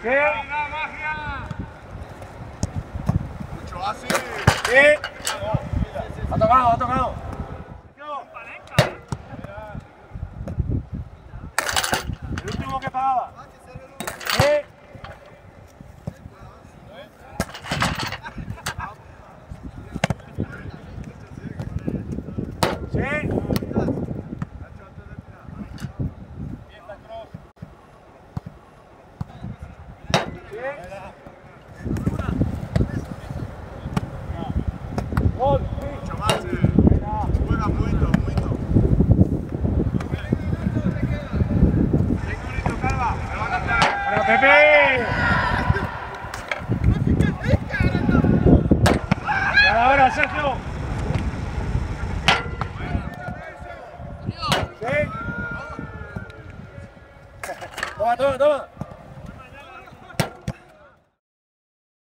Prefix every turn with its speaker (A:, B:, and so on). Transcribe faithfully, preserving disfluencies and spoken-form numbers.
A: Sí.
B: ¡La magia!
C: Mucho así.
A: Sí. Ha tocado, ha tocado. El último que pagaba. Sí. Sí.
C: Mucho más. Juega muito, muito. Cinco Calva. Me va a cantar.
A: ¡Bueno, Pepe! ¡Ya ahora, Sergio! Sí. Toma, toma, toma.